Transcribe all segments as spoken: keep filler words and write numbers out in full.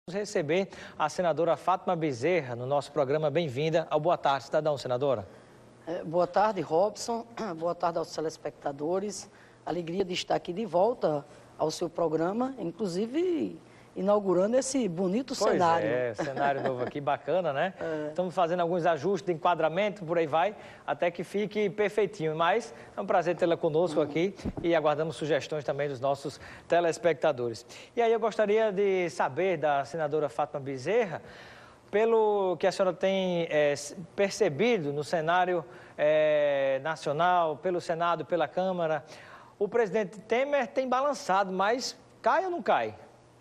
Vamos receber a senadora Fátima Bezerra no nosso programa. Bem-vinda ao Boa Tarde, cidadão, senadora. É, boa tarde, Robson. Boa tarde aos telespectadores. Alegria de estar aqui de volta ao seu programa, inclusive inaugurando esse bonito pois cenário. É, cenário novo aqui, bacana, né? É. Estamos fazendo alguns ajustes de enquadramento, por aí vai, até que fique perfeitinho. Mas é um prazer tê-la conosco aqui e aguardamos sugestões também dos nossos telespectadores. E aí eu gostaria de saber da senadora Fátima Bezerra, pelo que a senhora tem é, percebido no cenário é, nacional, pelo Senado, pela Câmara, o presidente Temer tem balançado, mas cai ou não cai?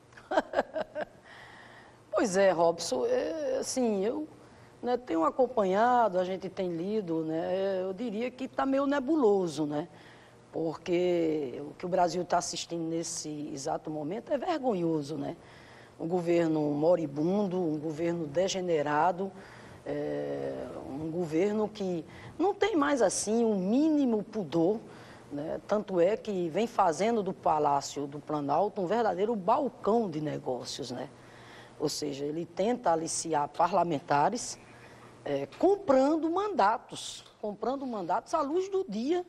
Pois é, Robson, é, assim, eu né, tenho acompanhado, a gente tem lido, né, eu diria que está meio nebuloso, né, porque o que o Brasil está assistindo nesse exato momento é vergonhoso, né, um governo moribundo, um governo degenerado, é, um governo que não tem mais, assim, o mínimo pudor, né? Tanto é que vem fazendo do Palácio do Planalto um verdadeiro balcão de negócios, né? Ou seja, ele tenta aliciar parlamentares, é, comprando mandatos, comprando mandatos à luz do dia,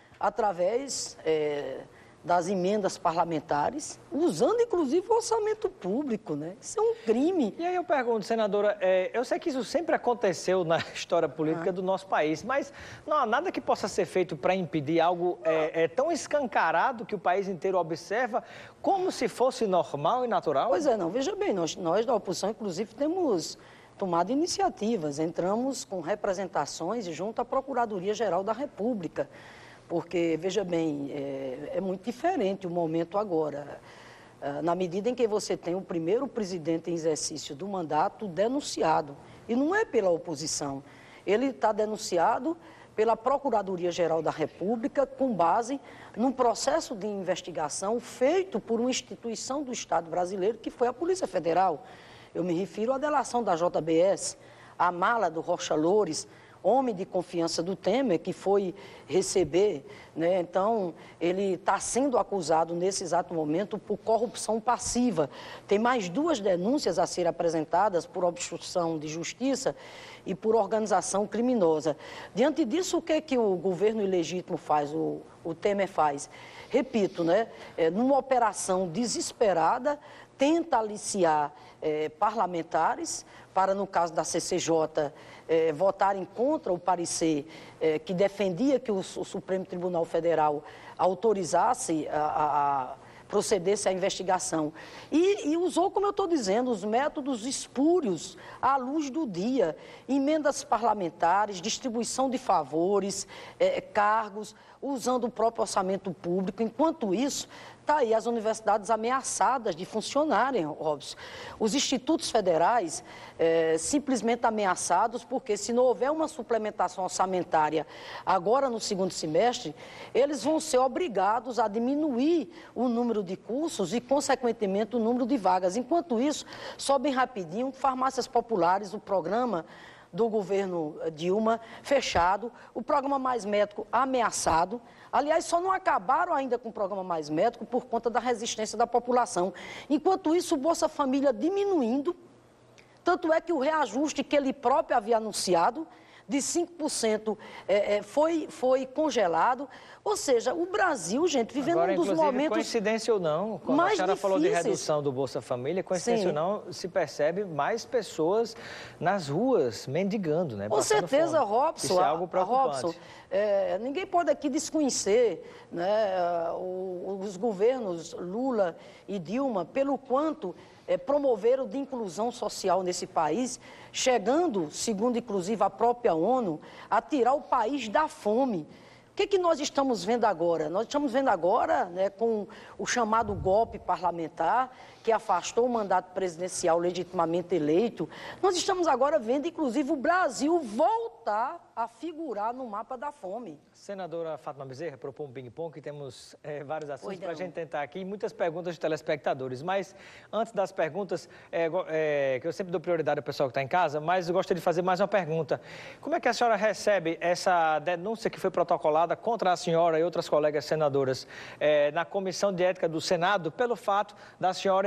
através é, das emendas parlamentares, usando inclusive o orçamento público, né? Isso é um crime. E aí eu pergunto, senadora, é, eu sei que isso sempre aconteceu na história política ah. do nosso país, mas não há nada que possa ser feito para impedir algo é, é, tão escancarado que o país inteiro observa como se fosse normal e natural? Pois é, não, veja bem, nós, nós da oposição, inclusive, temos tomado iniciativas, entramos com representações junto à Procuradoria-Geral da República, porque, veja bem, é, é muito diferente o momento agora. Na medida em que você tem o primeiro presidente em exercício do mandato denunciado, e não é pela oposição, ele está denunciado pela Procuradoria-Geral da República com base num processo de investigação feito por uma instituição do Estado brasileiro, que foi a Polícia Federal. Eu me refiro à delação da J B S, a mala do Rocha Loures, homem de confiança do Temer, que foi receber, né? Então, ele está sendo acusado nesse exato momento por corrupção passiva. Tem mais duas denúncias a serem apresentadas por obstrução de justiça e por organização criminosa. Diante disso, o que é que o governo ilegítimo faz, o, o Temer faz? Repito, né? É, numa operação desesperada, tenta aliciar é, parlamentares para, no caso da C C J, é, votarem contra o parecer é, que defendia que o, o Supremo Tribunal Federal autorizasse a, a, a procedesse à investigação. E, e usou, como eu estou dizendo, os métodos espúrios à luz do dia, emendas parlamentares, distribuição de favores, é, cargos, usando o próprio orçamento público. Enquanto isso, está aí as universidades ameaçadas de funcionarem, Robson. Os institutos federais é, simplesmente ameaçados, porque se não houver uma suplementação orçamentária agora no segundo semestre, eles vão ser obrigados a diminuir o número de cursos e, consequentemente, o número de vagas. Enquanto isso, só bem rapidinho, farmácias populares, o programa do governo Dilma fechado, o programa Mais Médico ameaçado. Aliás, só não acabaram ainda com o programa Mais Médico por conta da resistência da população. Enquanto isso, o Bolsa Família diminuindo, tanto é que o reajuste que ele próprio havia anunciado, de cinco por cento, é, é, foi, foi congelado. Ou seja, o Brasil, gente, vivendo Agora, um dos momentos coincidência ou não, quando mais a senhora difíceis. falou de redução do Bolsa Família, coincidência Sim. ou não, se percebe mais pessoas nas ruas mendigando, né? Com certeza, fome. Robson. Isso é algo preocupante. Robson, é, ninguém pode aqui desconhecer, né, o, os governos Lula e Dilma, pelo quanto é, promoveram de inclusão social nesse país, chegando, segundo inclusive a própria ONU, a tirar o país da fome. O que, que nós estamos vendo agora? Nós estamos vendo agora, né, com o chamado golpe parlamentar, que afastou o mandato presidencial legitimamente eleito, nós estamos agora vendo, inclusive, o Brasil voltar a figurar no mapa da fome. Senadora Fátima Bezerra propõe um ping-pong, que temos é, vários assuntos para a não. gente tentar aqui, muitas perguntas de telespectadores. Mas, antes das perguntas, é, é, que eu sempre dou prioridade ao pessoal que está em casa, mas eu gostaria de fazer mais uma pergunta. Como é que a senhora recebe essa denúncia que foi protocolada contra a senhora e outras colegas senadoras é, na Comissão de Ética do Senado, pelo fato da senhora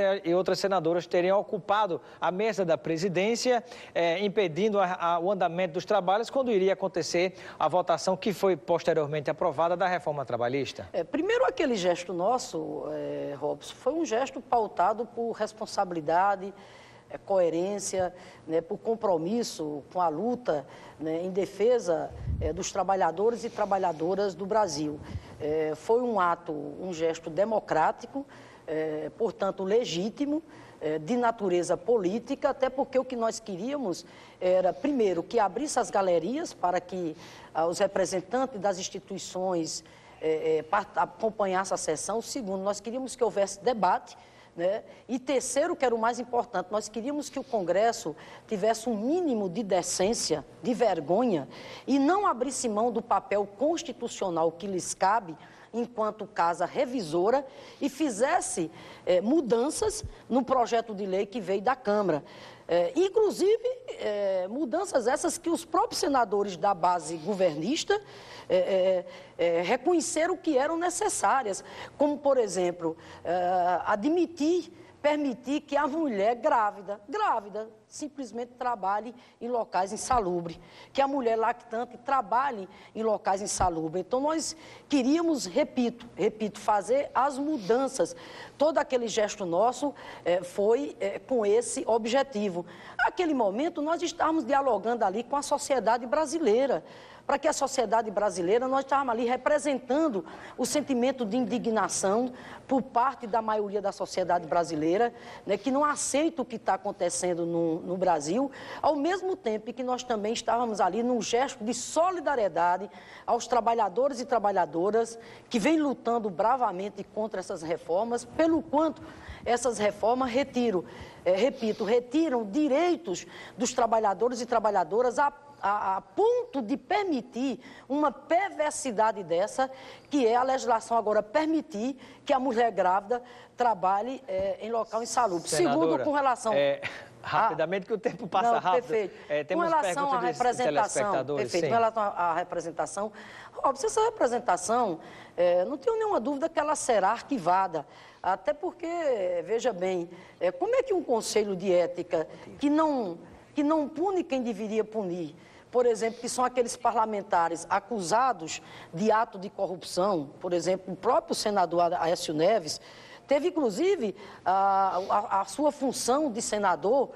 e outras senadoras teriam ocupado a mesa da presidência, eh, impedindo a, a, o andamento dos trabalhos quando iria acontecer a votação que foi posteriormente aprovada da reforma trabalhista? É, primeiro, aquele gesto nosso, é, Robson, foi um gesto pautado por responsabilidade, é, coerência, né, por compromisso com a luta, né, em defesa é, dos trabalhadores e trabalhadoras do Brasil. É, foi um ato, um gesto democrático, é, portanto legítimo, é, de natureza política, até porque o que nós queríamos era, primeiro, que abrisse as galerias para que ah, os representantes das instituições é, é, acompanhassem a sessão. Segundo, nós queríamos que houvesse debate, né? E terceiro, que era o mais importante, nós queríamos que o Congresso tivesse um mínimo de decência, de vergonha, e não abrisse mão do papel constitucional que lhes cabe enquanto casa revisora e fizesse eh, mudanças no projeto de lei que veio da Câmara. Eh, inclusive, eh, mudanças essas que os próprios senadores da base governista eh, eh, reconheceram que eram necessárias, como, por exemplo, eh, admitir, permitir que a mulher grávida, grávida, simplesmente trabalhe em locais insalubres, que a mulher lactante trabalhe em locais insalubres. Então, nós queríamos, repito, repito, fazer as mudanças. Todo aquele gesto nosso eh, foi eh, com esse objetivo. Naquele momento, nós estávamos dialogando ali com a sociedade brasileira, para que a sociedade brasileira, nós estávamos ali representando o sentimento de indignação por parte da maioria da sociedade brasileira, né, que não aceita o que está acontecendo no, no Brasil, ao mesmo tempo que nós também estávamos ali num gesto de solidariedade aos trabalhadores e trabalhadoras que vêm lutando bravamente contra essas reformas, pelo quanto essas reformas retiram, é, repito, retiram direitos dos trabalhadores e trabalhadoras a A, a ponto de permitir uma perversidade dessa, que é a legislação agora permitir que a mulher grávida trabalhe é, em local insalubre. Senadora, Segundo, com relação... É, rapidamente, a... que o tempo passa Não, rápido. Perfeito. É, temos com relação à representação, perfeito, com relação à representação, óbvio, essa representação, é, não tenho nenhuma dúvida que ela será arquivada. Até porque, veja bem, é, como é que um conselho de ética que não, que não pune quem deveria punir, por exemplo, que são aqueles parlamentares acusados de ato de corrupção, por exemplo, o próprio senador Aécio Neves, teve, inclusive, a, a, a sua função de senador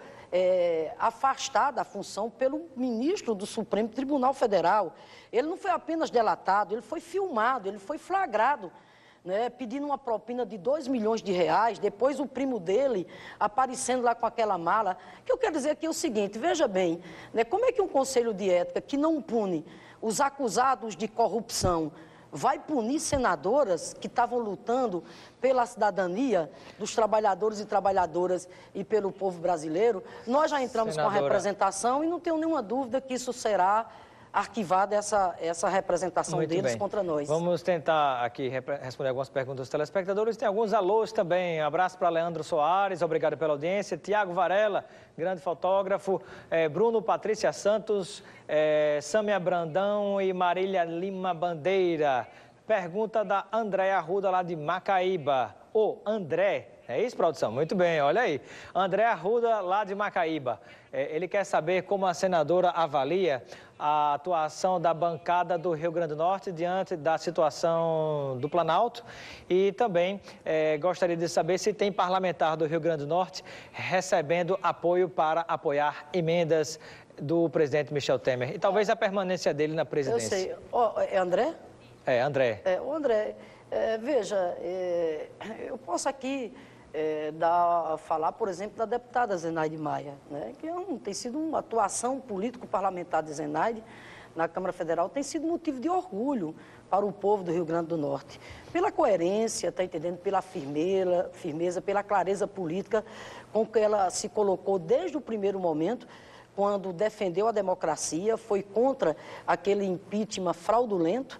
é, afastada da função pelo ministro do Supremo Tribunal Federal. Ele não foi apenas delatado, ele foi filmado, ele foi flagrado, né, pedindo uma propina de dois milhões de reais, depois o primo dele aparecendo lá com aquela mala. O que eu quero dizer aqui é o seguinte, veja bem, né, como é que um conselho de ética que não pune os acusados de corrupção vai punir senadoras que estavam lutando pela cidadania dos trabalhadores e trabalhadoras e pelo povo brasileiro? Nós já entramos Senadora. com a representação e não tenho nenhuma dúvida que isso será arquivada essa, essa representação Muito deles bem. contra nós. Vamos tentar aqui responder algumas perguntas dos telespectadores. Tem alguns alôs também. Abraço para Leandro Soares, obrigado pela audiência. Tiago Varela, grande fotógrafo. É, Bruno Patrícia Santos, é, Sâmia Brandão e Marília Lima Bandeira. Pergunta da André Arruda, lá de Macaíba. Ô, André, é isso, produção? Muito bem, olha aí. André Arruda, lá de Macaíba. É, ele quer saber como a senadora avalia a atuação da bancada do Rio Grande do Norte diante da situação do Planalto e também é, gostaria de saber se tem parlamentar do Rio Grande do Norte recebendo apoio para apoiar emendas do presidente Michel Temer e talvez a permanência dele na presidência. Eu sei. Oh, é André? É, André. É, o André, é, veja, é, eu posso aqui é, dar, falar, por exemplo, da deputada Zenaide Maia, né, que é um, tem sido uma atuação político-parlamentar de Zenaide na Câmara Federal, tem sido motivo de orgulho para o povo do Rio Grande do Norte. Pela coerência, está entendendo? Pela firmeza, firmeza, pela clareza política com que ela se colocou desde o primeiro momento, quando defendeu a democracia, foi contra aquele impeachment fraudulento,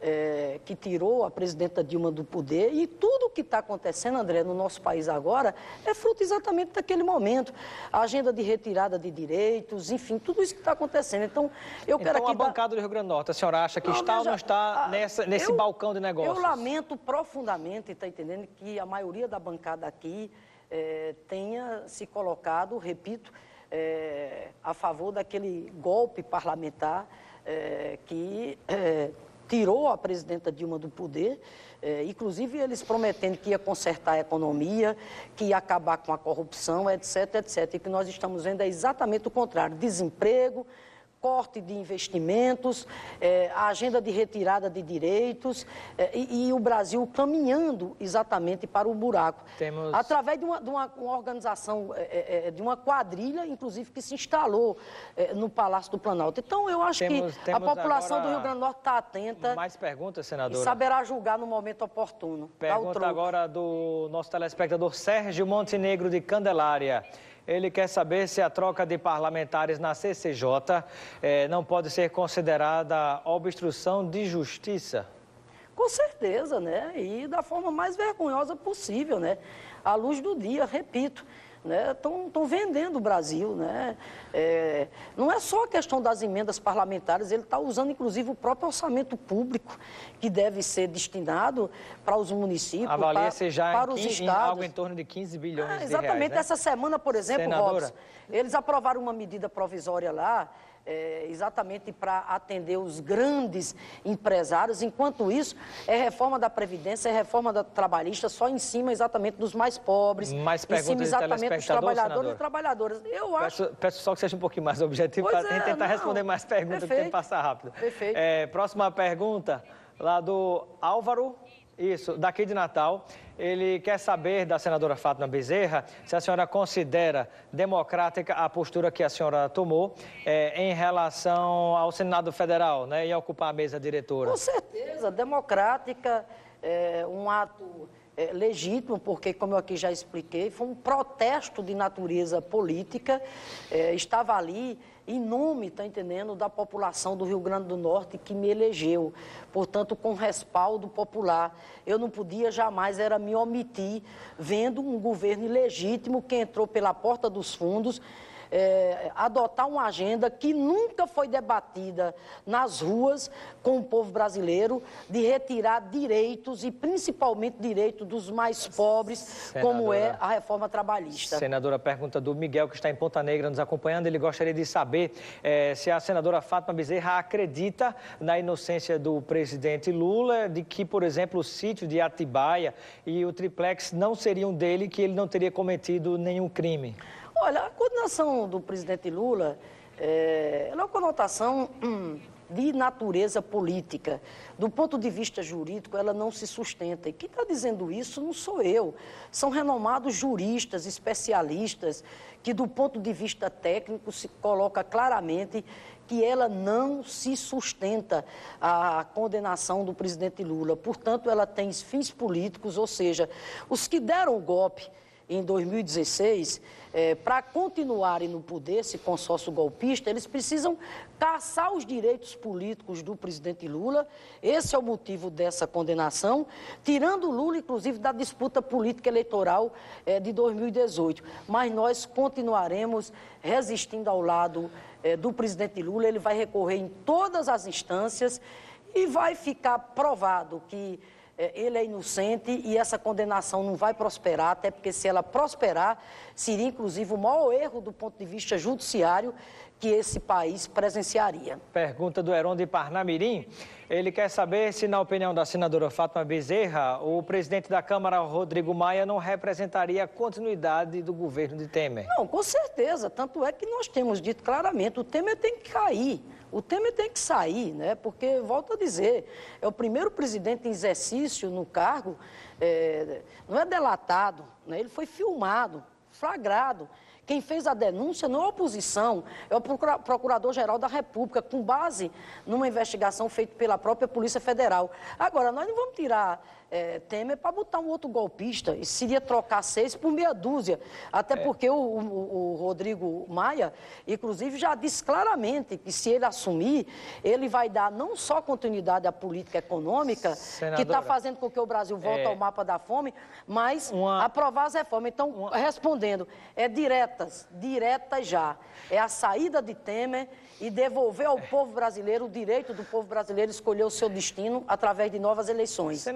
É, que tirou a presidenta Dilma do poder, e tudo o que está acontecendo, André, no nosso país agora, é fruto exatamente daquele momento. A agenda de retirada de direitos, enfim, tudo isso que está acontecendo. Então, eu quero então, aqui... a bancada do Rio Grande do Norte, a senhora acha que não, está veja, ou não está a, nessa, nesse eu, balcão de negócios? Eu lamento profundamente, está entendendo, que a maioria da bancada aqui é, tenha se colocado, repito, é, a favor daquele golpe parlamentar é, que é, tirou a presidenta Dilma do poder, é, inclusive eles prometendo que ia consertar a economia, que ia acabar com a corrupção, etc, etcétera. E o que nós estamos vendo é exatamente o contrário: desemprego, corte de investimentos, é, a agenda de retirada de direitos é, e, e o Brasil caminhando exatamente para o buraco. Temos... Através de uma, de uma, uma organização, é, é, de uma quadrilha, inclusive, que se instalou é, no Palácio do Planalto. Então, eu acho temos, que temos a população do Rio Grande do Norte está atenta. Mais perguntas, senadora? E saberá julgar no momento oportuno. Pergunta agora do nosso telespectador Sérgio Montenegro, de Candelária. Ele quer saber se a troca de parlamentares na C C J eh, não pode ser considerada obstrução de justiça. Com certeza, né? E da forma mais vergonhosa possível, né? À luz do dia, repito. Estão né, vendendo o Brasil. Né? É, não é só a questão das emendas parlamentares, ele está usando, inclusive, o próprio orçamento público, que deve ser destinado para os municípios, Avalia-se já para em, os em estados. algo em torno de quinze bilhões ah, de exatamente. reais. Né? Essa semana, por exemplo, Senadora... Robson, eles aprovaram uma medida provisória lá, É, exatamente para atender os grandes empresários. Enquanto isso, é reforma da Previdência, é reforma da trabalhista, só em cima exatamente dos mais pobres, mais em cima exatamente dos trabalhadores senador? e trabalhadoras. Eu acho... Peço, peço só que seja um pouquinho mais objetivo para é, tentar não. responder mais perguntas, porque tem que passar rápido. Perfeito. É, próxima pergunta, lá do Álvaro, isso, daqui de Natal. Ele quer saber da senadora Fátima Bezerra se a senhora considera democrática a postura que a senhora tomou é, em relação ao Senado Federal, né, e ocupar a mesa diretora. Com certeza, democrática, é um ato é, legítimo, porque, como eu aqui já expliquei, foi um protesto de natureza política, é, estava ali em nome, está entendendo, da população do Rio Grande do Norte que me elegeu, portanto, com respaldo popular. Eu não podia jamais era me omitir, vendo um governo ilegítimo que entrou pela porta dos fundos, É, adotar uma agenda que nunca foi debatida nas ruas com o povo brasileiro, de retirar direitos e principalmente direitos dos mais pobres, senadora, como é a reforma trabalhista. Senadora, pergunta do Miguel, que está em Ponta Negra nos acompanhando. Ele gostaria de saber é, se a senadora Fátima Bezerra acredita na inocência do presidente Lula, de que, por exemplo, o sítio de Atibaia e o triplex não seriam dele, que ele não teria cometido nenhum crime. Olha, a condenação do presidente Lula é, é uma conotação hum, de natureza política. Do ponto de vista jurídico, ela não se sustenta. E quem está dizendo isso não sou eu. São renomados juristas, especialistas, que do ponto de vista técnico se coloca claramente que ela não se sustenta, a condenação do presidente Lula. Portanto, ela tem fins políticos, ou seja, os que deram o golpe em dois mil e dezesseis, é, para continuarem no poder, esse consórcio golpista, eles precisam caçar os direitos políticos do presidente Lula. Esse é o motivo dessa condenação, tirando o Lula, inclusive, da disputa política eleitoral é, de dois mil e dezoito. Mas nós continuaremos resistindo ao lado é, do presidente Lula. Ele vai recorrer em todas as instâncias e vai ficar provado que ele é inocente e essa condenação não vai prosperar, até porque se ela prosperar, seria inclusive o maior erro do ponto de vista judiciário que esse país presenciaria. Pergunta do Heron de Parnamirim. Ele quer saber se, na opinião da senadora Fátima Bezerra, o presidente da Câmara, Rodrigo Maia, não representaria a continuidade do governo de Temer. Não, com certeza. Tanto é que nós temos dito claramente, o Temer tem que cair. O Temer tem que sair, né? Porque, volto a dizer, é o primeiro presidente em exercício no cargo, é, não é delatado, né? Ele foi filmado, flagrado. Quem fez a denúncia não é a oposição, é o Procurador-Geral da República, com base numa investigação feita pela própria Polícia Federal. Agora, nós não vamos tirar é, Temer para botar um outro golpista, e seria trocar seis por meia dúzia, até é. porque o, o, o Rodrigo Maia, inclusive, já disse claramente que se ele assumir, ele vai dar não só continuidade à política econômica, senadora, que está fazendo com que o Brasil volte é... ao mapa da fome, mas uma... aprovar as reformas. Então, uma... respondendo, é diretas, diretas já, é a saída de Temer e devolver ao povo brasileiro o direito do povo brasileiro escolher o seu destino através de novas eleições. Senadora,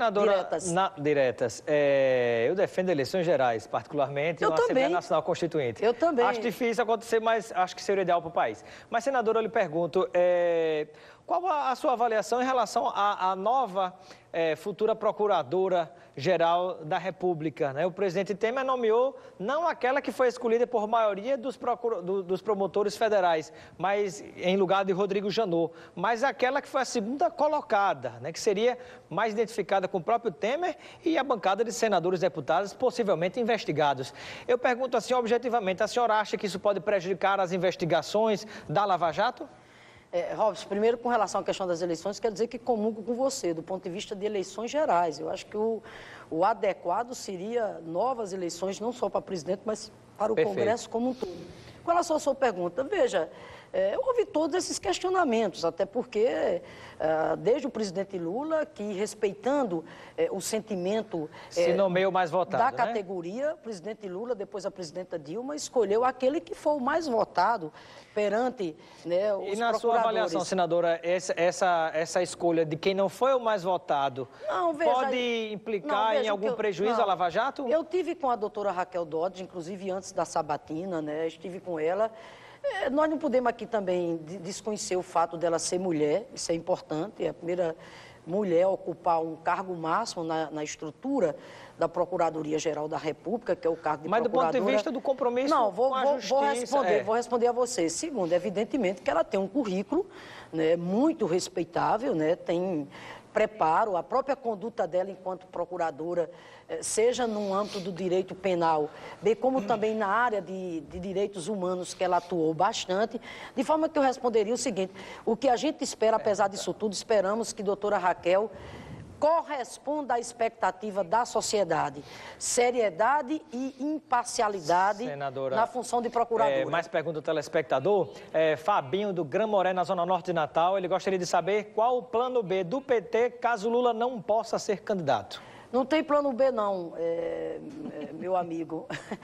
diretas. Na, diretas. É, eu defendo eleições gerais, particularmente, eu uma também. Assembleia Nacional Constituinte. Eu também. Acho difícil acontecer, mas acho que seria ideal para o país. Mas, senadora, eu lhe pergunto, é, qual a, a sua avaliação em relação à, à nova é, futura Procuradora-Geral da República, né? O presidente Temer nomeou não aquela que foi escolhida por maioria dos, procura, do, dos promotores federais, mas em lugar de Rodrigo Janot, mas aquela que foi a segunda colocada, né? Que seria mais identificada com o próprio Temer e a bancada de senadores e deputados possivelmente investigados. Eu pergunto assim, objetivamente, a senhora acha que isso pode prejudicar as investigações da Lava Jato? É, Robson, primeiro com relação à questão das eleições, quero dizer que comungo com você, do ponto de vista de eleições gerais. Eu acho que o, o adequado seria novas eleições, não só para presidente, mas para o Perfeito. Congresso como um todo. Com relação à sua pergunta, veja, é, houve todos esses questionamentos, até porque, é, desde o presidente Lula, que respeitando é, o sentimento Se é, nomeia o mais votado, da né? categoria, o presidente Lula, depois a presidenta Dilma, escolheu aquele que foi o mais votado perante, né, os E na sua avaliação, senadora, essa, essa, essa escolha de quem não foi o mais votado Não, veja, pode implicar não, veja em algum eu, prejuízo não, à Lava Jato? Eu tive com a doutora Raquel Dodge, inclusive antes da sabatina, né? Estive com ela. É, nós não podemos aqui também desconhecer o fato dela ser mulher, isso é importante, é a primeira mulher a ocupar um cargo máximo na, na estrutura da Procuradoria-Geral da República, que é o cargo de Mas procuradora. do ponto de vista do compromisso não, vou, com a vou, justiça... vou responder, é. vou responder a você. Segundo, evidentemente que ela tem um currículo, né, muito respeitável, né, tem preparo, a própria conduta dela enquanto procuradora, seja no âmbito do direito penal, bem como também na área de, de direitos humanos, que ela atuou bastante, de forma que eu responderia o seguinte: o que a gente espera, apesar disso tudo, esperamos que a doutora Raquel corresponda à expectativa da sociedade, seriedade e imparcialidade Senadora, na função de procuradora. É, mais pergunta do telespectador, é, Fabinho do Grã-Moré, na Zona Norte de Natal, ele gostaria de saber qual o plano B do P T caso Lula não possa ser candidato. Não tem plano B, não, é, é, meu amigo.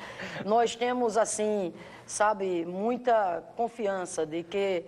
Nós temos, assim, sabe, muita confiança de que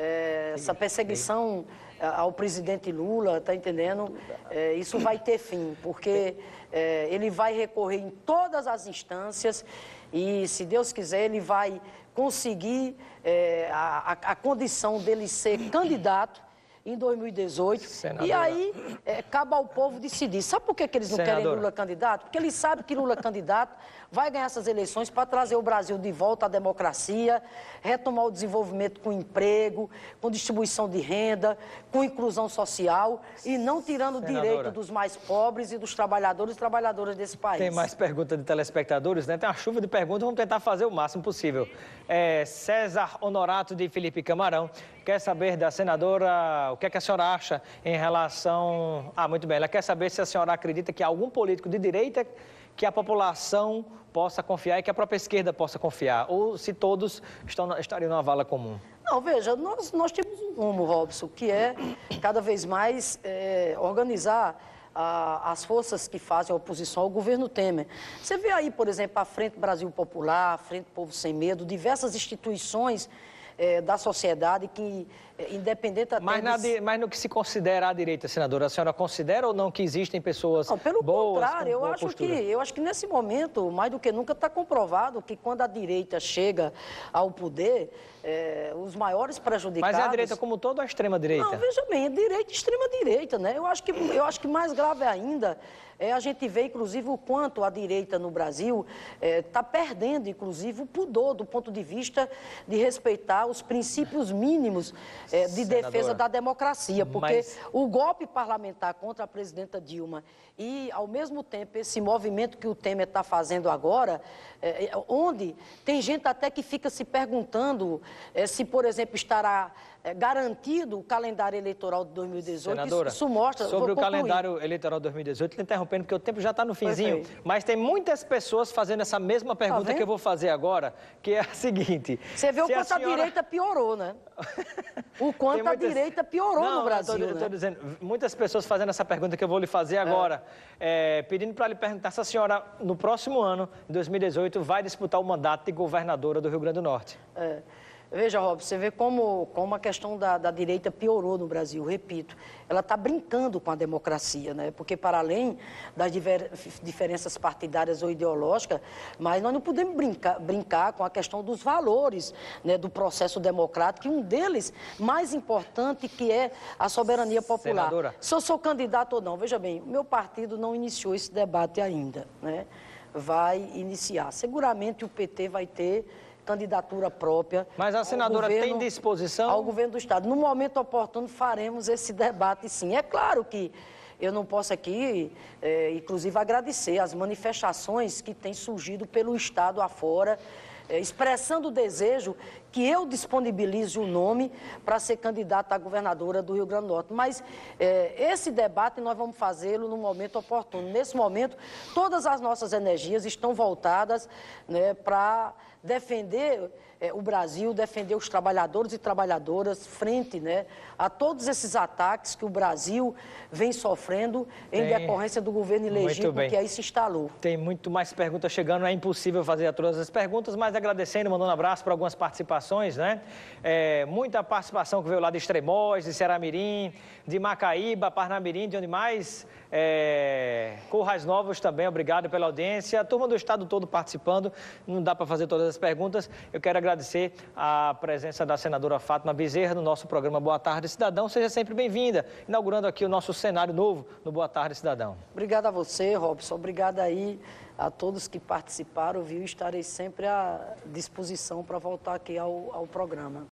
é, essa perseguição ao presidente Lula, tá entendendo? É, isso vai ter fim, porque é, ele vai recorrer em todas as instâncias e, se Deus quiser, ele vai conseguir é, a, a, a condição dele ser candidato em dois mil e dezoito. Senadora. E aí, é, cabe ao povo decidir. Sabe por que, que eles não Senadora. querem Lula candidato? Porque eles sabem que Lula candidato vai ganhar essas eleições para trazer o Brasil de volta à democracia, retomar o desenvolvimento com emprego, com distribuição de renda, com inclusão social e não tirando o direito dos mais pobres e dos trabalhadores e trabalhadoras desse país. Tem mais perguntas de telespectadores, né? Tem uma chuva de perguntas, vamos tentar fazer o máximo possível. É, César Honorato de Felipe Camarão quer saber da senadora o que é que a senhora acha em relação... Ah, muito bem, ela quer saber se a senhora acredita que há algum político de direita que a população possa confiar e que a própria esquerda possa confiar, ou se todos estão, estariam numa vala comum. Não, veja, nós, nós temos um rumo, Robson, que é cada vez mais é, organizar a, as forças que fazem a oposição ao governo Temer. Você vê aí, por exemplo, a Frente Brasil Popular, a Frente Povo Sem Medo, diversas instituições é, da sociedade que, é, independente até... Mas, na, de... mas no que se considera a direita, senadora, a senhora considera ou não que existem pessoas não, pelo boas? Contrário, eu acho que eu acho que nesse momento, mais do que nunca, está comprovado que quando a direita chega ao poder, é, os maiores prejudicados... Mas é a direita como toda ou a extrema-direita? Não, veja bem, é direita e extrema-direita, né? Eu acho que, eu acho que mais grave ainda é a gente ver, inclusive, o quanto a direita no Brasil está é, perdendo, inclusive, o pudor do ponto de vista de respeitar os princípios mínimos é, de Senadora, defesa da democracia. Porque mas... o golpe parlamentar contra a presidenta Dilma e, ao mesmo tempo, esse movimento que o Temer está fazendo agora, é, onde tem gente até que fica se perguntando é, se, por exemplo, estará... É garantido o calendário eleitoral de dois mil e dezoito. Senadora, isso, isso mostra... sobre o calendário eleitoral de dois mil e dezoito, interrompendo, porque o tempo já está no finzinho, Perfeito. Mas tem muitas pessoas fazendo essa mesma pergunta tá que eu vou fazer agora, que é a seguinte... Você vê o quanto a, senhora... a direita piorou, né? O quanto muitas... a direita piorou Não, no Brasil, eu tô, né? Eu estou dizendo, muitas pessoas fazendo essa pergunta que eu vou lhe fazer agora, é. É, pedindo para lhe perguntar se a senhora, no próximo ano, em dois mil e dezoito, vai disputar o mandato de governadora do Rio Grande do Norte. É. Veja, Rob, você vê como, como a questão da, da direita piorou no Brasil, repito. Ela está brincando com a democracia, né? Porque para além das diver, diferenças partidárias ou ideológicas, mas nós não podemos brincar, brincar com a questão dos valores, né, do processo democrático, e um deles mais importante, que é a soberania popular. Senadora. Se eu sou candidato ou não, veja bem, o meu partido não iniciou esse debate ainda, né? Vai iniciar. Seguramente o P T vai ter candidatura própria. Mas a senadora governo, tem disposição? Ao governo do Estado. No momento oportuno faremos esse debate, sim. É claro que eu não posso aqui, é, inclusive, agradecer as manifestações que têm surgido pelo Estado afora, é, expressando o desejo que eu disponibilize o nome para ser candidata a governadora do Rio Grande do Norte. Mas é, esse debate nós vamos fazê-lo no momento oportuno. Nesse momento, todas as nossas energias estão voltadas, né, para defender é, o Brasil, defender os trabalhadores e trabalhadoras frente, né, a todos esses ataques que o Brasil vem sofrendo em Tem... decorrência do governo ilegítimo que aí se instalou. Tem muito mais perguntas chegando, é impossível fazer todas as perguntas, mas agradecendo, mandando um abraço para algumas participações, né? É, muita participação que veio lá de Extremóis, de Ceará-Mirim, de Macaíba, Parnamirim, de onde mais... É, Currais Novos também, obrigado pela audiência. A turma do estado todo participando, não dá para fazer todas as perguntas. Eu quero agradecer a presença da senadora Fátima Bezerra no nosso programa Boa Tarde Cidadão. Seja sempre bem-vinda, inaugurando aqui o nosso cenário novo no Boa Tarde Cidadão. Obrigada a você, Robson. Obrigada aí a todos que participaram, viu? Estarei sempre à disposição para voltar aqui ao, ao programa.